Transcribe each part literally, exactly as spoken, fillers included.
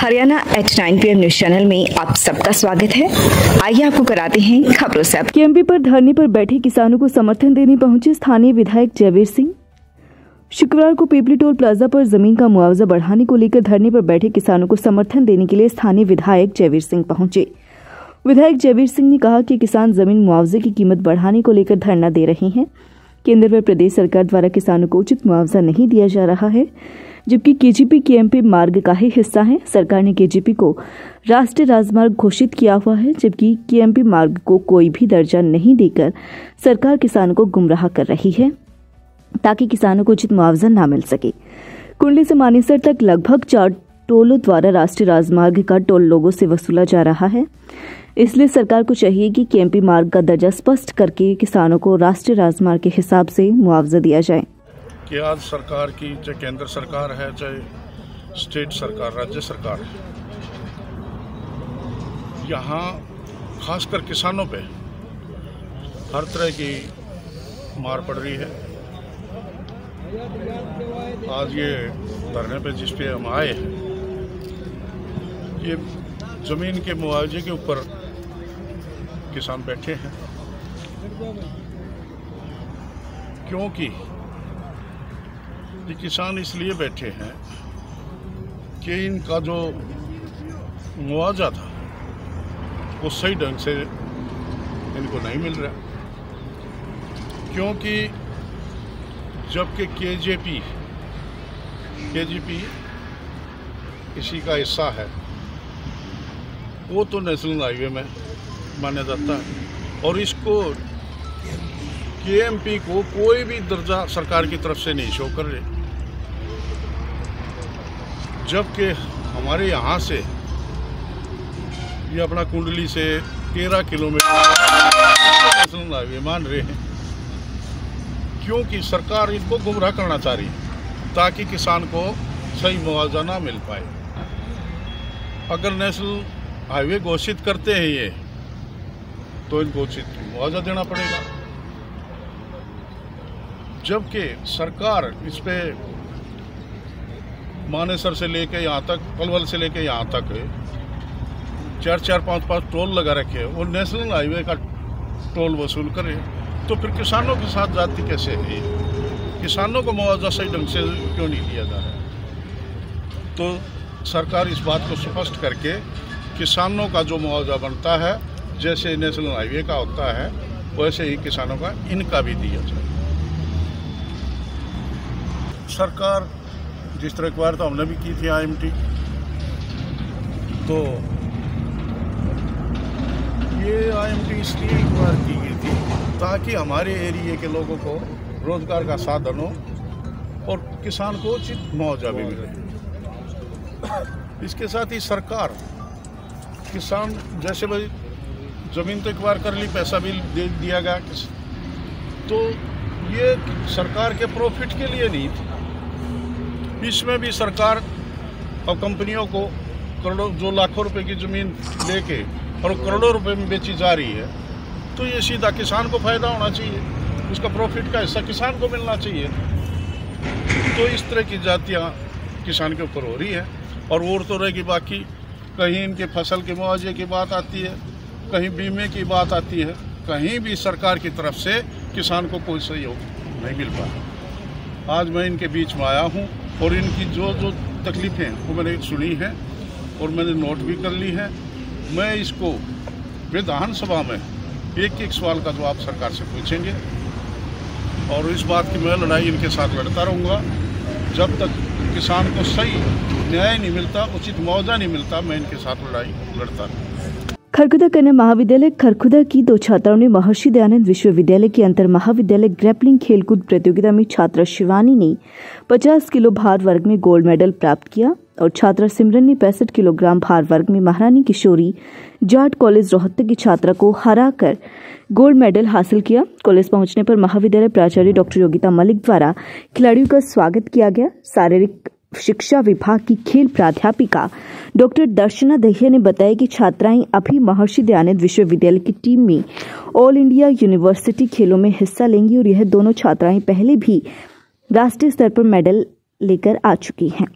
Haryana H nine P M news channel में आप सबका स्वागत है। आइए आपको कराते हैं खबरों से। केएमपी पर धरने पर बैठे किसानों को समर्थन देने पहुंचे स्थानीय विधायक जयवीर सिंह। शुक्रवार को पीपली टोल प्लाजा पर जमीन का मुआवजा बढ़ाने को लेकर धरने पर बैठे किसानों को समर्थन देने के लिए स्थानीय विधायक जयवीर सिंह पहुंचे। विधायक जयवीर सिंह ने कहा कि किसान जमीन मुआवजे की कीमत बढ़ाने को लेकर धरना दे रहे हैं। केंद्र व प्रदेश सरकार द्वारा किसानों को उचित मुआवजा नहीं दिया जा रहा है, जबकि केजीपी केएमपी मार्ग का ही हिस्सा है। सरकार ने केजीपी को राष्ट्रीय राजमार्ग घोषित किया हुआ है, जबकि केएमपी मार्ग को कोई भी दर्जा नहीं देकर सरकार किसानों को गुमराह कर रही है ताकि किसानों को उचित मुआवजा न मिल सके। कुंडली से मानेसर तक लगभग चार टोलों द्वारा राष्ट्रीय राजमार्ग का टोल लोगों से वसूला जा रहा है। इसलिए सरकार को चाहिए कि केएमपी मार्ग का दर्जा स्पष्ट करके किसानों को राष्ट्रीय राजमार्ग के हिसाब से मुआवजा दिया जाए। कि आज सरकार की चाहे केंद्र सरकार है, चाहे स्टेट सरकार, राज्य सरकार है, यहाँ खासकर किसानों पे हर तरह की मार पड़ रही है। आज ये धरने पे जिस पे हम आए हैं, ये जमीन के मुआवजे के ऊपर किसान बैठे हैं, क्योंकि ये किसान इसलिए बैठे हैं कि इनका जो मुआवजा था वो सही ढंग से इनको नहीं मिल रहा, क्योंकि जबकि केजीपी केजीपी इसी का हिस्सा है, वो तो नेशनल हाईवे में माना जाता है और इसको केएमपी को कोई भी दर्जा सरकार की तरफ से नहीं शो कर रहे, जबकि हमारे यहाँ से ये अपना कुंडली से तेरह किलोमीटर नेशनल हाईवे मान रहे हैं, क्योंकि सरकार इनको गुमराह करना चाह रही है ताकि किसान को सही मुआवजा ना मिल पाए। अगर नेशनल हाईवे घोषित करते हैं ये, तो इनको उचित मुआवजा देना पड़ेगा, जबकि सरकार इस पे मानेसर से लेके यहाँ तक, पलवल से लेके यहाँ तक चार चार पाँच पाँच टोल लगा रखे हैं और नेशनल हाईवे का टोल वसूल करे, तो फिर किसानों के साथ जाती कैसे है? किसानों को मुआवजा सही ढंग से क्यों नहीं दिया जा रहा? तो सरकार इस बात को स्पष्ट करके किसानों का जो मुआवजा बनता है, जैसे नेशनल हाईवे का होता है, वैसे ही किसानों का इनका भी दिया जाए। सरकार जिस तरह एक्वायर तो हमने भी की थी आईएमटी, तो ये आईएमटी इसलिए एक्वायर की गई थी ताकि हमारे एरिया के लोगों को रोजगार का साधन हो और किसान को उचित मुआवजा भी मिले। इसके साथ ही सरकार किसान जैसे भाई जमीन तो एक्वायर कर ली, पैसा भी दे दिया गया, तो ये सरकार के प्रॉफिट के लिए नहीं थी। इसमें भी सरकार और कंपनियों को करोड़ों, जो लाखों रुपए की ज़मीन लेके और करोड़ों रुपए में बेची जा रही है, तो ये सीधा किसान को फ़ायदा होना चाहिए, उसका प्रॉफिट का हिस्सा किसान को मिलना चाहिए। तो इस तरह की जातियाँ किसान के ऊपर हो रही है। और और तो रहेगी बाकी, कहीं इनके फसल के मुआवजे की बात आती है, कहीं बीमे की बात आती है, कहीं भी सरकार की तरफ से किसान को कोई सहयोग नहीं मिल पा। आज मैं इनके बीच में आया हूँ और इनकी जो जो तकलीफ़ें हैं वो मैंने सुनी है और मैंने नोट भी कर ली है। मैं इसको विधानसभा में एक एक सवाल का जवाब सरकार से पूछेंगे और इस बात की मैं लड़ाई इनके साथ लड़ता रहूँगा जब तक किसान को सही न्याय नहीं मिलता, उचित मुआवजा नहीं मिलता, मैं इनके साथ लड़ाई लड़ता रहूँगा। खरखुदा कन्या महाविद्यालय खरखुदा की दो छात्राओं ने महर्षि दयानंद विश्वविद्यालय की अंतर महाविद्यालय ग्रैपलिंग खेलकूद प्रतियोगिता में छात्रा शिवानी ने पचास किलो भार वर्ग में गोल्ड मेडल प्राप्त किया और छात्रा सिमरन ने पैंसठ किलोग्राम भार वर्ग में महारानी किशोरी जाट कॉलेज रोहतक की छात्रा को हराकर गोल्ड मेडल हासिल किया। कॉलेज पहुंचने पर महाविद्यालय प्राचार्य डॉक्टर योगिता मलिक द्वारा खिलाड़ियों का स्वागत किया गया। शारीरिक शिक्षा विभाग की खेल प्राध्यापिका डॉक्टर दर्शना दहिया ने बताया कि छात्राएं अभी महर्षि दयानंद विश्वविद्यालय की टीम में ऑल इंडिया यूनिवर्सिटी खेलों में हिस्सा लेंगी और यह दोनों छात्राएं पहले भी राष्ट्रीय स्तर पर मेडल लेकर आ चुकी हैं।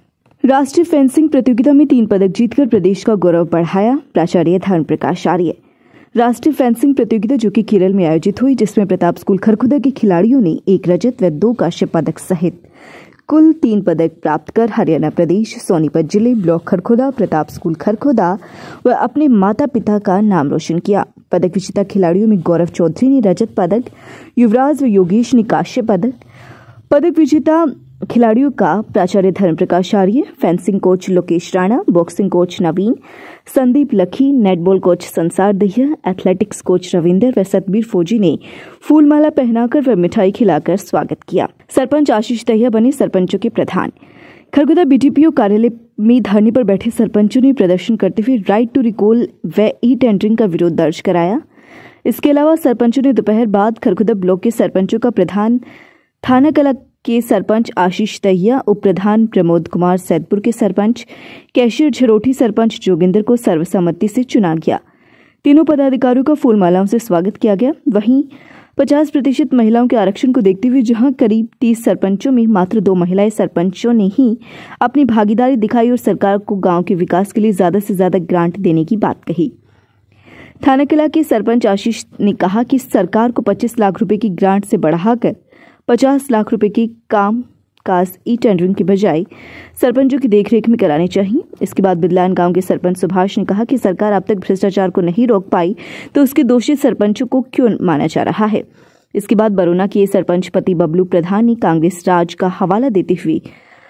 राष्ट्रीय फेंसिंग प्रतियोगिता में तीन पदक जीतकर प्रदेश का गौरव बढ़ाया, प्राचार्य धर्म प्रकाश आर्य। राष्ट्रीय फेंसिंग प्रतियोगिता जो कि केरल में आयोजित हुई, जिसमें प्रताप स्कूल खरखोदा के खिलाड़ियों ने एक रजत व दो कांस्य पदक सहित कुल तीन पदक प्राप्त कर हरियाणा प्रदेश, सोनीपत जिले, ब्लॉक खरखोदा, प्रताप स्कूल खरखोदा व अपने माता पिता का नाम रोशन किया। पदक विजेता खिलाड़ियों में गौरव चौधरी ने रजत पदक, युवराज व योगेश ने कांस्य पदक। पदक विजेता खिलाड़ियों का प्राचार्य Dharm Prakash Arya, fencing coach Lokesh Rana, boxing coach Naveen, Sandeep Lakhi, netball coach संसार दहिया, एथलेटिक्स कोच रविंदर व सतबीर फौजी ने फूलमाला पहनाकर व मिठाई खिलाकर स्वागत किया। सरपंच आशीष दहिया बने सरपंचों के प्रधान। खरगोदा बीडीपीओ कार्यालय में धरने पर बैठे सरपंचों ने प्रदर्शन करते हुए राइट टू रिकॉल व ई टेंडरिंग का विरोध दर्ज कराया। इसके अलावा सरपंचों ने दोपहर बाद खरगोदा ब्लॉक के सरपंचों का प्रधान, थाना कला के सरपंच आशीष दहिया, उप प्रधान प्रमोद कुमार, सैदपुर के सरपंच कैशियर झरोठी, सरपंच जोगिंदर को सर्वसम्मति से चुना गया। तीनों पदाधिकारियों का फूलमालाओं से स्वागत किया गया। वहीं पचास प्रतिशत महिलाओं के आरक्षण को देखते हुए जहां करीब तीस सरपंचों में मात्र दो महिलाएं सरपंचों ने ही अपनी भागीदारी दिखाई और सरकार को गांव के विकास के लिए ज्यादा से ज्यादा ग्रांट देने की बात कही। थाना किला के सरपंच आशीष ने कहा कि सरकार को पच्चीस लाख रुपए की ग्रांट से बढ़ाकर पचास लाख रुपए की काम काज ई टेंडरिंग के बजाय सरपंचों की देखरेख में कराने चाहिए। इसके बाद बिदलान गांव के सरपंच सुभाष ने कहा कि सरकार अब तक भ्रष्टाचार को नहीं रोक पाई तो उसके दोषी सरपंचों को क्यों माना जा रहा है। इसके बाद बरोना के सरपंच पति बबलू प्रधान ने कांग्रेस राज का हवाला देते हुए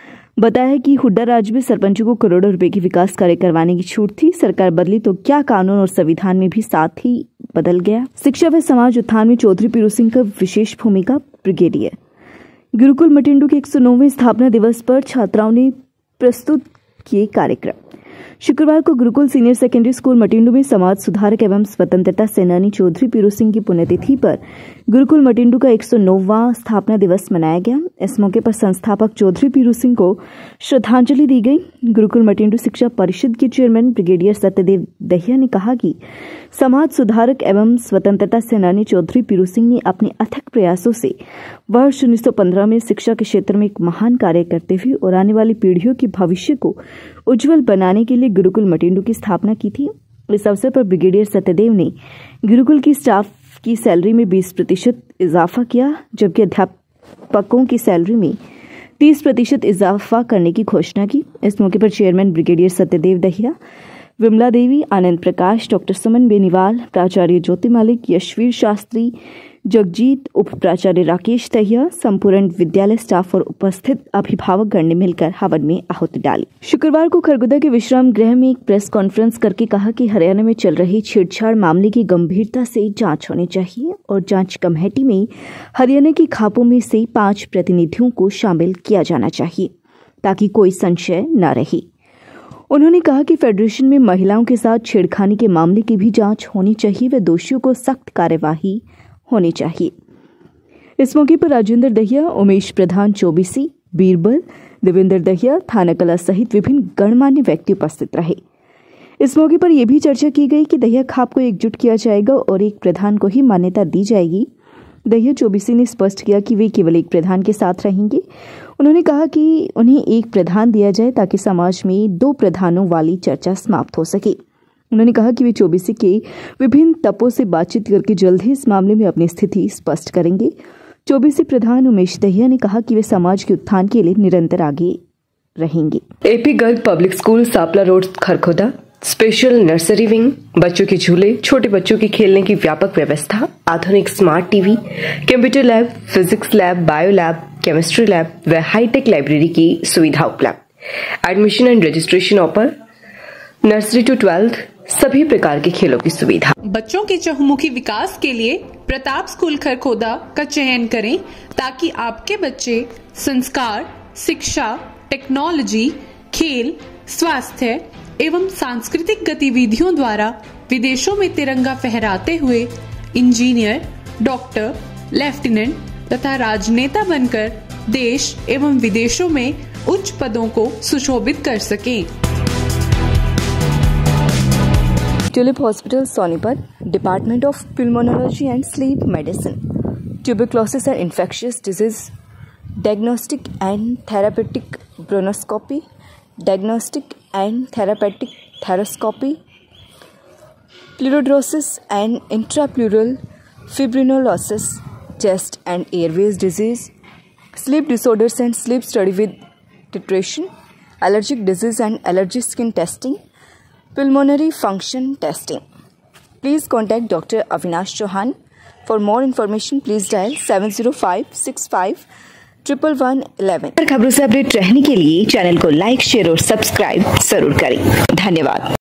बताया कि हुड्डा राज में सरपंचों को करोड़ों रुपए की विकास कार्य करवाने की छूट थी। सरकार बदली तो क्या कानून और संविधान में भी साथ ही बदल गया। शिक्षा व समाज उत्थान में चौधरी पीरू सिंह का विशेष भूमिका। ब्रिगेडियर गुरुकुल मटिंडू के एक सौ नौवें स्थापना दिवस पर छात्राओं ने प्रस्तुत किए कार्यक्रम। शुक्रवार को Gurukul senior secondary school Matindu में समाज सुधारक एवं स्वतंत्रता सेनानी चौधरी पीरू सिंह की पुण्यतिथि पर गुरुकुल मटिंडू का एक सौ नौवां स्थापना दिवस मनाया गया। इस मौके पर संस्थापक चौधरी पीरू सिंह को श्रद्धांजलि दी गई। गुरुकुल मटिंडू शिक्षा परिषद के चेयरमैन ब्रिगेडियर सत्यदेव दहिया ने कहा कि समाज सुधारक एवं स्वतंत्रता सेनानी चौधरी पीरू सिंह ने अपने अथक प्रयासों से वर्ष उन्नीस सौ पंद्रह में शिक्षा के क्षेत्र में एक महान कार्य करते हुए और आने वाली पीढ़ियों के भविष्य को उज्जवल बनाने के लिए गुरुकुल मटिंडू की स्थापना की थी। इस अवसर पर ब्रिगेडियर सत्यदेव ने गुरुकुल की स्टाफ की सैलरी में बीस प्रतिशत इजाफा किया, जबकि अध्यापकों की सैलरी में तीस प्रतिशत इजाफा करने की घोषणा की। इस मौके पर chairman brigadier Satyadev Dahiya, Vimla Devi, Anand Prakash, doctor Suman Beniwal, प्राचार्य ज्योति मालिक, यशवीर शास्त्री, जगजीत, उप प्राचार्य राकेश दहिया, संपूर्ण विद्यालय स्टाफ और उपस्थित अभिभावकगण ने मिलकर हवन में आहुति डाली। शुक्रवार को खरगोदा के विश्राम गृह में एक प्रेस कॉन्फ्रेंस करके कहा कि हरियाणा में चल रही छेड़छाड़ मामले की गंभीरता से जांच होनी चाहिए और जांच कमेटी में हरियाणा की खापों में से पांच प्रतिनिधियों को शामिल किया जाना चाहिए ताकि कोई संशय न रहे। उन्होंने कहा कि फेडरेशन में महिलाओं के साथ छेड़खानी के मामले की भी जांच होनी चाहिए व दोषियों को सख्त कार्यवाही होनी चाहिए। इस मौके पर राजेंद्र दहिया, उमेश प्रधान चौबीसी, बीरबल, देवेंद्र दहिया, थाना कला सहित विभिन्न गणमान्य व्यक्ति उपस्थित रहे। इस मौके पर यह भी चर्चा की गई कि दहिया खाप को एकजुट किया जाएगा और एक प्रधान को ही मान्यता दी जाएगी। दहिया चौबीसी ने स्पष्ट किया कि वे केवल एक प्रधान के साथ रहेंगे। उन्होंने कहा कि उन्हें एक प्रधान दिया जाए ताकि समाज में दो प्रधानों वाली चर्चा समाप्त हो सके। उन्होंने कहा कि वे चौबीसी के विभिन्न तपों से बातचीत करके जल्द ही इस मामले में अपनी स्थिति स्पष्ट करेंगे। चौबीसी प्रधान उमेश दहिया ने कहा कि वे समाज के उत्थान के लिए निरंतर आगे रहेंगे। A P Garg public school, Sapla road, Kharkhoda, special nursery wing, बच्चों के झूले, छोटे बच्चों के खेलने की व्यापक व्यवस्था, आधुनिक smart TV, computer lab, physics lab, bio lab, chemistry lab व हाईटेक लाइब्रेरी की सुविधा उपलब्ध। Admission and registration open. Nursery to twelfth सभी प्रकार के खेलों की सुविधा। बच्चों के चहुमुखी विकास के लिए प्रताप स्कूल खरखोदा का चयन करें ताकि आपके बच्चे संस्कार, शिक्षा, टेक्नोलॉजी, खेल, स्वास्थ्य एवं सांस्कृतिक गतिविधियों द्वारा विदेशों में तिरंगा फहराते हुए इंजीनियर, डॉक्टर, लेफ्टिनेंट तथा राजनेता बनकर देश एवं विदेशों में उच्च पदों को सुशोभित कर सकें। Tulip hospital, Sonipat, department of Pulmonology and Sleep Medicine. Tuberculosis and infectious disease diagnostic and therapeutic bronchoscopy, diagnostic and therapeutic thoracoscopy, pleurodrosis and intrapleural fibrinolysis, chest and airways disease, sleep disorders and sleep study with titration, allergic disease and allergy skin testing, pulmonary function testing. Please contact Doctor Avinash Chauhan. For more information, please dial seven zero five six five one one one one one. खबरों से update रहने के लिए channel को like, share और subscribe जरूर करें। धन्यवाद।